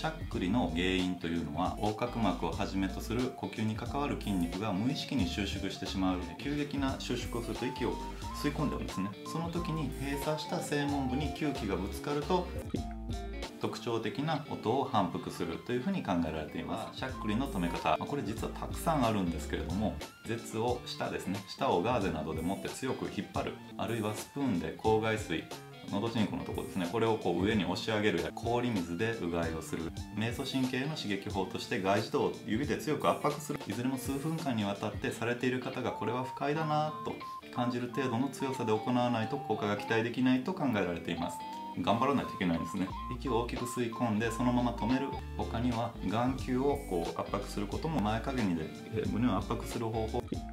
しゃっくりの原因というのは、横隔膜をはじめとする呼吸に関わる筋肉が無意識に収縮してしまう。急激な収縮をすると息を吸い込んでるんですね。その時に閉鎖した声門部に吸気がぶつかると特徴的な音を反復するというふうに考えられています。しゃっくりの止め方、これ実はたくさんあるんですけれども、舌を下ですね、舌をガーゼなどで持って強く引っ張る、あるいはスプーンで口外水、のどちんこのところですね、これを上に押し上げるや氷水でうがいをする、迷走神経への刺激法として外耳道を指で強く圧迫する、いずれも数分間にわたってされている方がこれは不快だなと感じる程度の強さで行わないと効果が期待できないと考えられています。頑張らないといけないんですね。息を大きく吸い込んでそのまま止める。他には眼球を圧迫することも、前かがみで胸を圧迫する方法。